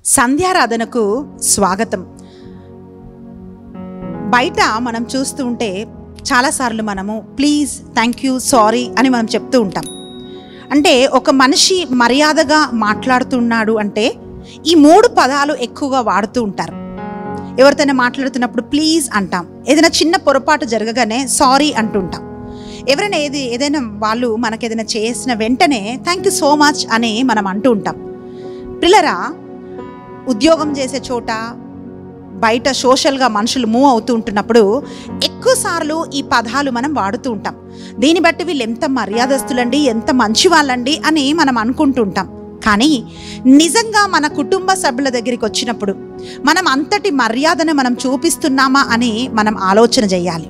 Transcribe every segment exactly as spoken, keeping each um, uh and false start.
సంధ్యారాధనకు స్వాగతం. బయట మనం చూస్తూ ఉంటే చాలాసార్లు మనము ప్లీజ్, థ్యాంక్ యూ, సారీ అని మనం చెప్తూ ఉంటాం. అంటే ఒక మనిషి మర్యాదగా మాట్లాడుతున్నాడు అంటే ఈ మూడు పదాలు ఎక్కువగా వాడుతూ ఉంటారు. ఎవరితోనే మాట్లాడుతున్నప్పుడు ప్లీజ్ అంటాం, ఏదైనా చిన్న పొరపాటు జరగగానే సారీ అంటుంటాం. ఎవరైనా ఏది ఏదైనా వాళ్ళు మనకు ఏదైనా చేసిన వెంటనే థ్యాంక్ యూ సో మచ్ అని మనం అంటూ ఉంటాం. పిల్లరా, ఉద్యోగం చేసే చోట బయట సోషల్గా మనుషులు మూవ్ అవుతూ ఉంటున్నప్పుడు ఎక్కువసార్లు ఈ పదాలు మనం వాడుతూ ఉంటాం. దీన్ని బట్టి వీళ్ళు ఎంత మర్యాదస్తులండి, ఎంత మంచి వాళ్ళండి అని మనం అనుకుంటూ ఉంటాం. కానీ నిజంగా మన కుటుంబ సభ్యుల దగ్గరికి వచ్చినప్పుడు మనం అంతటి మర్యాదను మనం చూపిస్తున్నామా అని మనం ఆలోచన చేయాలి.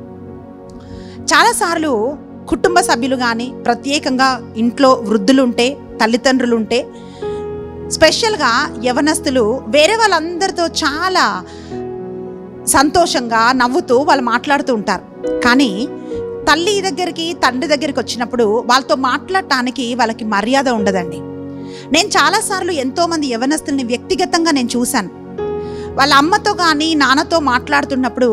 చాలాసార్లు కుటుంబ సభ్యులు కానీ, ప్రత్యేకంగా ఇంట్లో వృద్ధులుంటే, తల్లిదండ్రులుంటే, స్పెషల్గా యవనస్తులు వేరే వాళ్ళందరితో చాలా సంతోషంగా నవ్వుతూ వాళ్ళు మాట్లాడుతూ ఉంటారు. కానీ తల్లి దగ్గరికి, తండ్రి దగ్గరికి వచ్చినప్పుడు వాళ్ళతో మాట్లాడటానికి వాళ్ళకి మర్యాద ఉండదండి. నేను చాలాసార్లు ఎంతోమంది యవనస్తుల్ని వ్యక్తిగతంగా నేను చూశాను. వాళ్ళ అమ్మతో కానీ నాన్నతో మాట్లాడుతున్నప్పుడు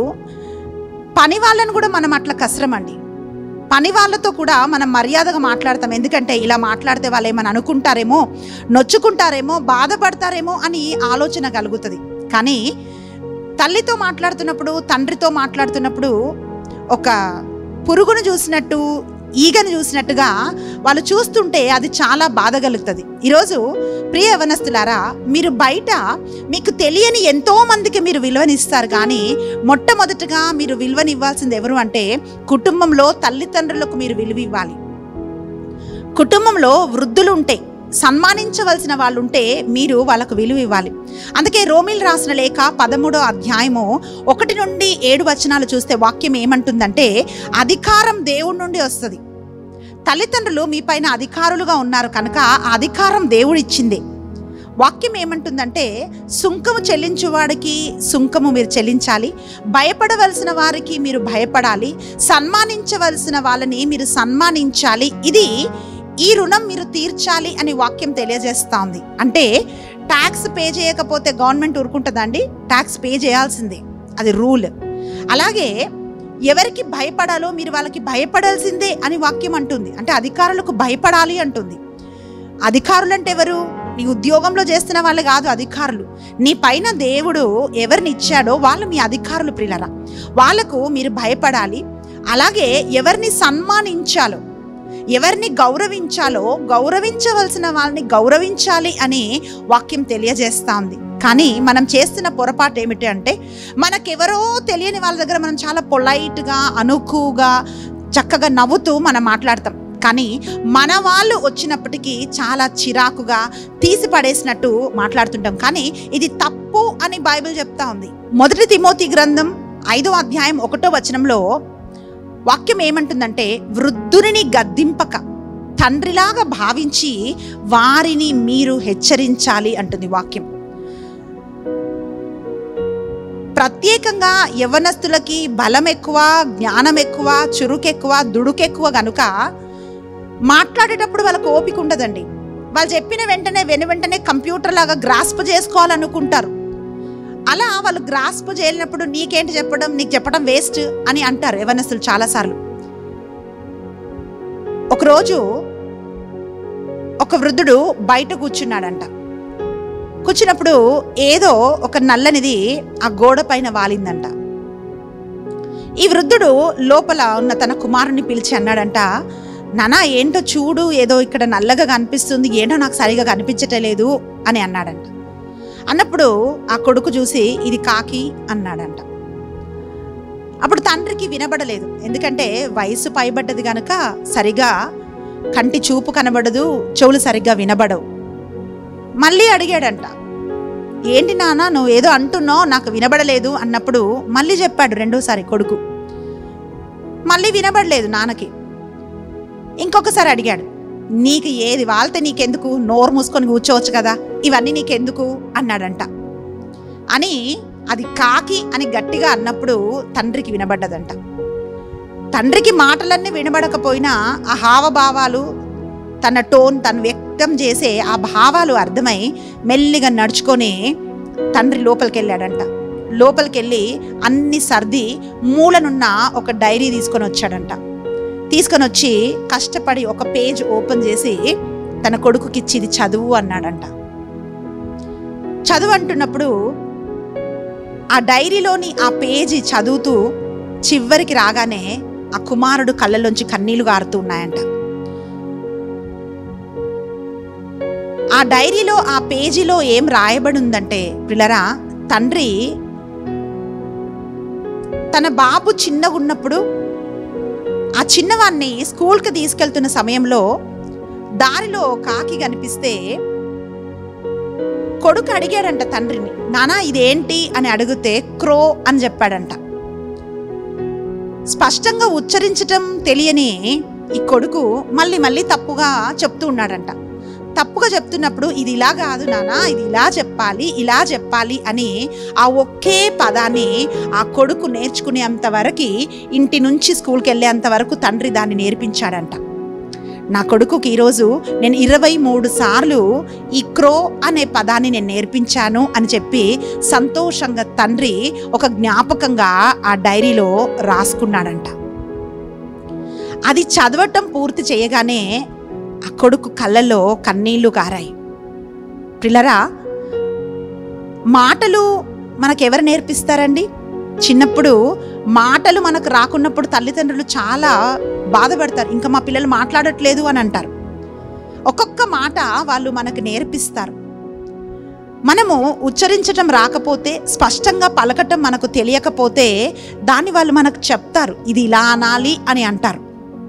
పని వాళ్ళని కూడా మనం అట్లా కసరమండి. పని వాళ్ళతో కూడా మనం మర్యాదగా మాట్లాడతాం. ఎందుకంటే ఇలా మాట్లాడితే వాళ్ళు ఏమని అనుకుంటారేమో, నొచ్చుకుంటారేమో, బాధపడతారేమో అని ఆలోచన కలుగుతుంది. కానీ తల్లితో మాట్లాడుతున్నప్పుడు, తండ్రితో మాట్లాడుతున్నప్పుడు ఒక పురుగును చూసినట్టు, ఈగను చూసినట్టుగా వాళ్ళు చూస్తుంటే అది చాలా బాధ కలుగుతుంది. ఈరోజు ప్రియ యవనస్తులారా, మీరు బయట మీకు తెలియని ఎంతో మందికి మీరు విలువనిస్తారు. కానీ మొట్టమొదటిగా మీరు విలువనివ్వాల్సింది ఎవరు అంటే కుటుంబంలో తల్లిదండ్రులకు మీరు విలువ ఇవ్వాలి. కుటుంబంలో వృద్ధులు ఉంటే, సన్మానించవలసిన వాళ్ళు ఉంటే మీరు వాళ్ళకు విలువ ఇవ్వాలి. అందుకే రోమీలు రాసిన లేఖ పదమూడో అధ్యాయము ఒకటి నుండి ఏడు వచనాలు చూస్తే వాక్యం ఏమంటుందంటే, అధికారం దేవుడి నుండి వస్తుంది. తల్లిదండ్రులు మీ పైన అధికారులుగా ఉన్నారు కనుక ఆ అధికారం దేవుడిచ్చింది. వాక్యం ఏమంటుందంటే, సుంకము చెల్లించువాడికి సుంకము మీరు చెల్లించాలి, భయపడవలసిన వారికి మీరు భయపడాలి, సన్మానించవలసిన వాళ్ళని మీరు సన్మానించాలి, ఇది ఈ రుణం మీరు తీర్చాలి అని వాక్యం తెలియజేస్తూ ఉంది. అంటే ట్యాక్స్ పే చేయకపోతే గవర్నమెంట్ ఊరుకుంటుందండి? ట్యాక్స్ పే చేయాల్సిందే, అది రూల్. అలాగే ఎవరికి భయపడాలో మీరు వాళ్ళకి భయపడాల్సిందే అని వాక్యం అంటుంది. అంటే అధికారులకు భయపడాలి అంటుంది. అధికారులు అంటే ఎవరు? నీ ఉద్యోగంలో చేస్తున్న వాళ్ళు కాదు అధికారులు. నీ పైన దేవుడు ఎవరిని ఇచ్చాడో వాళ్ళు మీ అధికారులు. ప్రియులరా, వాళ్ళకు మీరు భయపడాలి. అలాగే ఎవరిని సన్మానించాలో, ఎవరిని గౌరవించాలో, గౌరవించవలసిన వాళ్ళని గౌరవించాలి అని వాక్యం తెలియజేస్తూ ఉంది. కానీ మనం చేస్తున్న పొరపాటు ఏమిటి అంటే, మనకెవరో తెలియని వాళ్ళ దగ్గర మనం చాలా పొలైట్గా, అనుకువగా, చక్కగా నవ్వుతూ మనం మాట్లాడతాం. కానీ మన వాళ్ళు వచ్చినప్పటికీ చాలా చిరాకుగా తీసి పడేసినట్టు మాట్లాడుతుంటాం. కానీ ఇది తప్పు అని బైబిల్ చెప్తా ఉంది. మొదటి తిమోతి గ్రంథం ఐదో అధ్యాయం ఒకటో వచనంలో వాక్యం ఏమంటుందంటే, వృద్ధుని గద్దింపక తండ్రిలాగా భావించి వారిని మీరు హెచ్చరించాలి అంటుంది వాక్యం. ప్రత్యేకంగా యవ్వనస్తులకి బలం ఎక్కువ, జ్ఞానం ఎక్కువ, చురుకెక్కువ, దుడుకెక్కువ కనుక మాట్లాడేటప్పుడు వాళ్ళకు ఓపిక ఉండదండి. వాళ్ళు చెప్పిన వెంటనే వెను వెంటనే కంప్యూటర్ లాగా గ్రాస్ప్ చేసుకోవాలనుకుంటారు. అలా వాళ్ళు గ్రాస్ప్ చేయలేనప్పుడు నీకేంటి చెప్పడం, నీకు చెప్పడం వేస్ట్ అని అంటారు యవనస్తులు చాలాసార్లు. ఒకరోజు ఒక వృద్ధుడు బయట కూర్చున్నాడంట. కూర్చున్నప్పుడు ఏదో ఒక నల్లనిది ఆ గోడ పైన వాలిందంట. ఈ వృద్ధుడు లోపల ఉన్న తన కుమారుని పిలిచి అన్నాడంట, నానా ఏంటో చూడు, ఏదో ఇక్కడ నల్లగా కనిపిస్తుంది, ఏంటో నాకు సరిగా కనిపించటలేదు అని అన్నాడంట. అన్నప్పుడు ఆ కొడుకు చూసి ఇది కాకి అన్నాడంట. అప్పుడు తండ్రికి వినబడలేదు, ఎందుకంటే వయసు పైబడ్డది కనుక సరిగా కంటి చూపు కనబడదు, చెవులు సరిగ్గా వినబడవు. మళ్ళీ అడిగాడంట, ఏంటి నాన్న నువ్వు ఏదో అంటున్నావు, నాకు వినబడలేదు అన్నప్పుడు మళ్ళీ చెప్పాడు రెండోసారి కొడుకు. మళ్ళీ వినబడలేదు నాన్నకి. ఇంకొకసారి అడిగాడు, నీకు ఏది వాళ్తే నీకెందుకు, నోరు మూసుకొని కూర్చోవచ్చు కదా, ఇవన్నీ నీకెందుకు అన్నాడంట. అని అది కాకి అని గట్టిగా అన్నప్పుడు తండ్రికి వినబడ్డదంట. తండ్రికి మాటలన్నీ వినబడకపోయినా ఆ హావభావాలు, తన టోన్ తను వ్యక్తం చేసే ఆ భావాలు అర్థమై మెల్లిగా నడుచుకొని తండ్రి లోపలికి వెళ్ళాడంట. లోపలికి వెళ్ళి అన్ని సర్ది మూలనున్న ఒక డైరీ తీసుకొని వచ్చాడంట. తీసుకొని వచ్చి కష్టపడి ఒక పేజ్ ఓపెన్ చేసి తన కొడుకుకి ఇచ్చి ఇది చదువు అన్నాడంట. చదువు అంటున్నప్పుడు ఆ డైరీలోని ఆ పేజీ చదువుతూ చివరికి రాగానే ఆ కుమారుడు కళ్ళలోంచి కన్నీళ్లు గారుతూ ఉన్నాయంట. ఆ డైరీలో ఆ పేజీలో ఏం రాయబడి ఉందంటే పిల్లరా, తండ్రి తన బాబు చిన్నగా ఉన్నప్పుడు ఆ చిన్నవాన్ని స్కూల్కి తీసుకెళ్తున్న సమయంలో దారిలో కాకి కనిపిస్తే కొడుకు అడిగాడంట తండ్రిని, నానా ఇదేంటి అని అడిగితే క్రో అని చెప్పాడంట. స్పష్టంగా ఉచ్చరించటం తెలియని ఈ కొడుకు మళ్ళీ మళ్ళీ తప్పుగా చెప్తూ ఉన్నాడంట. తప్పుగా చెప్తున్నప్పుడు ఇది ఇలా కాదు నానా, ఇది ఇలా చెప్పాలి, ఇలా చెప్పాలి అని ఆ ఒకే పదాన్ని ఆ కొడుకు నేర్చుకునేంత వరకు, ఇంటి నుంచి స్కూల్కి వెళ్ళేంత వరకు తండ్రి దాన్ని నేర్పించాడంట. నా కొడుకుకి ఈరోజు నేను ఇరవై మూడు సార్లు ఈ క్రో అనే పదాన్ని నేను నేర్పించాను అని చెప్పి సంతోషంగా తండ్రి ఒక జ్ఞాపకంగా ఆ డైరీలో రాసుకున్నాడంట. అది చదవటం పూర్తి చేయగానే ఆ కొడుకు కళ్ళల్లో కన్నీళ్లు గారాయి. పిల్లరా, మాటలు మనకెవరు నేర్పిస్తారండి? చిన్నప్పుడు మాటలు మనకు రాకున్నప్పుడు తల్లిదండ్రులు చాలా బాధపడతారు. ఇంకా మా పిల్లలు మాట్లాడట్లేదు అని అంటారు. ఒక్కొక్క మాట వాళ్ళు మనకు నేర్పిస్తారు. మనము ఉచ్చరించటం రాకపోతే, స్పష్టంగా పలకటం మనకు తెలియకపోతే దాన్ని వాళ్ళు మనకు చెప్తారు, ఇది ఇలా అనాలి అని అంటారు.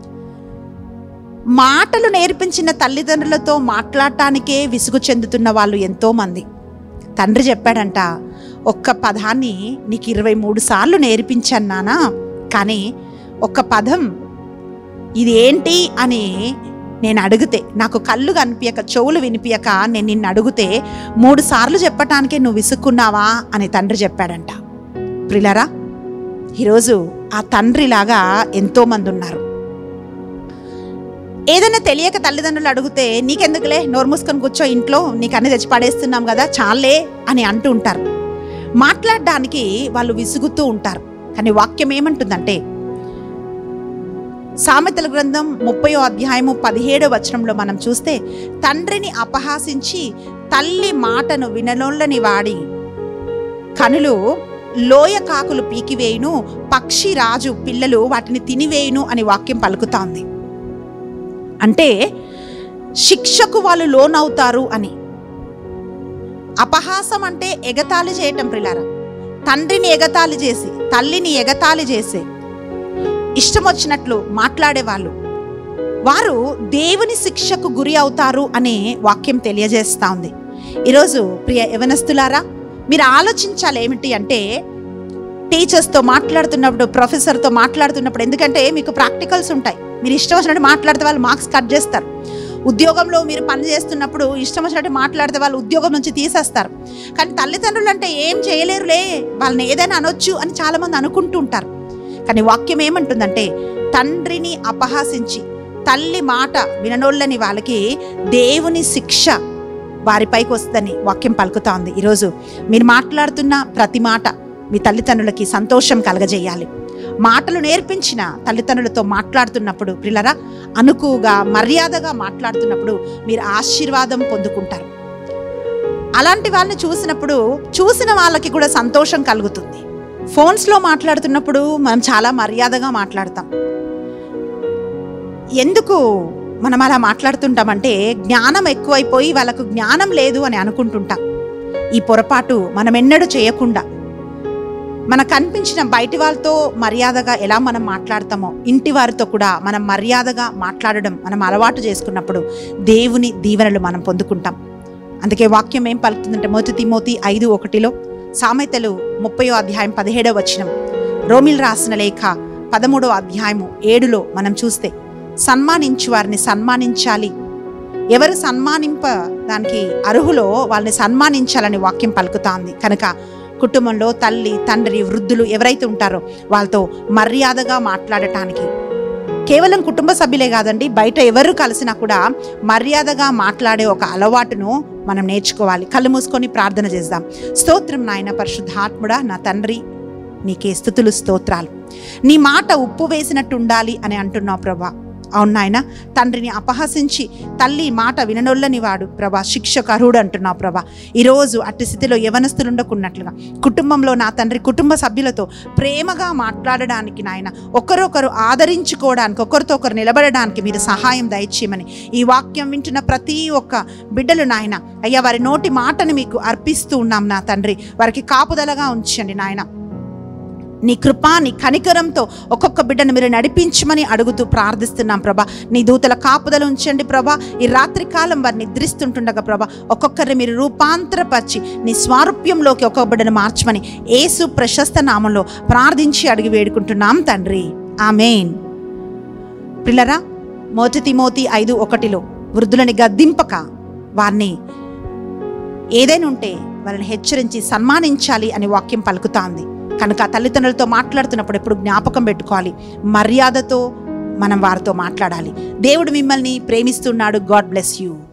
మాటలు నేర్పించిన తల్లిదండ్రులతో మాట్లాడటానికే విసుగు చెందుతున్న వాళ్ళు ఎంతోమంది. తండ్రి చెప్పాడంట, ఒక్క పదాన్ని నీకు ఇరవై మూడు సార్లు నేర్పించాను నానా, కానీ ఒక్క పదం ఇది ఏంటి అని నేను అడిగితే, నాకు కళ్ళు కనిపించక చెవులు వినిపించక నేను నిన్ను అడిగితే మూడు సార్లు చెప్పటానికే నువ్వు విసుక్కున్నావా అని తండ్రి చెప్పాడంట. ప్రిలరా, ఈరోజు ఆ తండ్రిలాగా ఎంతోమంది ఉన్నారు. ఏదైనా తెలియక తల్లిదండ్రులు అడిగితే నీకెందుకులే, నోరు మూసుకొని కూర్చో ఇంట్లో, నీకు అన్ని తెచ్చి పడేస్తున్నాం కదా చాలే అని అంటూ ఉంటారు. మాట్లాడడానికి వాళ్ళు విసుగుతూ ఉంటారు. కానీ వాక్యం ఏమంటుందంటే, సామెతల గ్రంథం ముప్పయో అధ్యాయము పదిహేడో వచనంలో మనం చూస్తే, తండ్రిని అపహాసించి తల్లి మాటను విననోళ్ళని వాడి కనులు లోయ కాకులు పీకివేయును, పక్షి రాజు పిల్లలు వాటిని తినివేయును అని వాక్యం పలుకుతోంది. అంటే శిక్షకు వాళ్ళు లోనవుతారు అని. అపహాసం అంటే ఎగతాళి చేయటం ప్రిలారా. తండ్రిని ఎగతాళి చేసి, తల్లిని ఎగతాళి చేసి ఇష్టం వచ్చినట్లు మాట్లాడేవాళ్ళు, వారు దేవుని శిక్షకు గురి అవుతారు అని వాక్యం తెలియజేస్తూ ఉంది. ఈరోజు ప్రియ యవనస్తులారా, మీరు ఆలోచించాలి ఏమిటి అంటే, టీచర్స్తో మాట్లాడుతున్నప్పుడు, ప్రొఫెసర్తో మాట్లాడుతున్నప్పుడు, ఎందుకంటే మీకు ప్రాక్టికల్స్ ఉంటాయి, మీరు ఇష్టం వచ్చినట్టు మాట్లాడితే వాళ్ళు మార్క్స్ కట్ చేస్తారు. ఉద్యోగంలో మీరు పని చేస్తున్నప్పుడు ఇష్టం వచ్చినట్టు మాట్లాడితే వాళ్ళు ఉద్యోగం నుంచి తీసేస్తారు. కానీ తల్లిదండ్రులు అంటే ఏం చేయలేరులే, వాళ్ళని ఏదైనా అనొచ్చు అని చాలామంది అనుకుంటూ ఉంటారు. కానీ వాక్యం ఏమంటుందంటే, తండ్రిని అపహాసించి తల్లి మాట విననోళ్ళని వాళ్ళకి దేవుని శిక్ష వారిపైకి వస్తుందని వాక్యం పలుకుతా ఉంది. ఈరోజు మీరు మాట్లాడుతున్న ప్రతి మాట మీ తల్లిదండ్రులకి సంతోషం కలగజేయాలి. మాటలు నేర్పించిన తల్లిదండ్రులతో మాట్లాడుతున్నప్పుడు పిల్లరా, అనుకువగా మర్యాదగా మాట్లాడుతున్నప్పుడు మీరు ఆశీర్వాదం పొందుకుంటారు. అలాంటి వాళ్ళని చూసినప్పుడు చూసిన వాళ్ళకి కూడా సంతోషం కలుగుతుంది. ఫోన్స్లో మాట్లాడుతున్నప్పుడు మనం చాలా మర్యాదగా మాట్లాడతాం. ఎందుకు మనం అలా మాట్లాడుతుంటామంటే, జ్ఞానం ఎక్కువైపోయి వాళ్ళకు జ్ఞానం లేదు అని అనుకుంటుంటాం. ఈ పొరపాటు మనం ఎన్నడూ చేయకుండా, మనకు కనిపించిన బయటి వాళ్ళతో మర్యాదగా ఎలా మనం మాట్లాడతామో, ఇంటి వారితో కూడా మనం మర్యాదగా మాట్లాడడం మనం అలవాటు చేసుకున్నప్పుడు దేవుని దీవెనలు మనం పొందుకుంటాం. అందుకే వాక్యం ఏం పలుకుతుందంటే, మొదటి తిమోతి ఐదు ఒకటిలో, సామెతలు ముప్పయో అధ్యాయం పదిహేడవ వచనం, రోమిల్ రాసిన లేఖ పదమూడవ అధ్యాయము ఏడులో మనం చూస్తే, సన్మానించు వారిని సన్మానించాలి, ఎవరు సన్మానింప దానికి అర్హులో వాళ్ళని సన్మానించాలని వాక్యం పలుకుతాంది. కనుక కుటుంబంలో తల్లి, తండ్రి, వృద్ధులు ఎవరైతే ఉంటారో వాళ్ళతో మర్యాదగా మాట్లాడటానికి, కేవలం కుటుంబ సభ్యులే కాదండి, బయట ఎవరు కలిసినా కూడా మర్యాదగా మాట్లాడే ఒక అలవాటును మనం నేర్చుకోవాలి. కళ్ళు మూసుకొని ప్రార్థన చేద్దాం. స్తోత్రం నాయన పరిశుద్ధాత్ముడా, నా తండ్రి, నీకే స్తుతులు స్తోత్రాలు. నీ మాట ఉప్పు వేసినట్టు ఉండాలి అని అంటున్నావు ప్రభా. అవును నాయన, తండ్రిని అపహసించి తల్లి మాట విననొల్లని వాడు ప్రభా శిక్షకు అర్హుడు అంటున్నావు ప్రభా. ఈరోజు అట్టి స్థితిలో యవనస్తులు ఉండకున్నట్లుగా కుటుంబంలో నా తండ్రి కుటుంబ సభ్యులతో ప్రేమగా మాట్లాడడానికి నాయన, ఒకరొకరు ఆదరించుకోవడానికి, ఒకరితో ఒకరు నిలబడడానికి మీరు సహాయం దయచేయమని ఈ వాక్యం వింటున్న ప్రతి ఒక్క బిడ్డలు నాయన, అయ్యా వారి నోటి మాటను మీకు అర్పిస్తూ ఉన్నాం నా తండ్రి. వారికి కాపుదలగా ఉంచండి నాయన. నీ కృపా నీ కనికరంతో ఒక్కొక్క బిడ్డను మీరు నడిపించమని అడుగుతూ ప్రార్థిస్తున్నాం ప్రభా. నీ దూతల కాపుదల ఉంచండి ప్రభా. ఈ రాత్రి కాలం వారు నిద్రిస్తుంటుండగా ప్రభా ఒక్కొక్కరిని మీరు రూపాంతరపరిచి నీ స్వారూప్యంలోకి ఒక్కొక్క బిడ్డను మార్చమని యేసు ప్రశస్త నామంలో ప్రార్థించి అడిగి వేడుకుంటున్నాం తండ్రి. ఆమేన్. పిల్లరా, మొదటి తిమోతి ఐదు ఒకటిలో వృద్ధులని గద్దింపక వారిని ఏదైనా ఉంటే వారిని హెచ్చరించి సన్మానించాలి అని వాక్యం పలుకుతాంది. కనుక తల్లిదండ్రులతో మాట్లాడుతున్నప్పుడు ఎప్పుడు జ్ఞాపకం పెట్టుకోవాలి, మర్యాదతో మనం వారితో మాట్లాడాలి. దేవుడు మిమ్మల్ని ప్రేమిస్తున్నాడు. God bless you.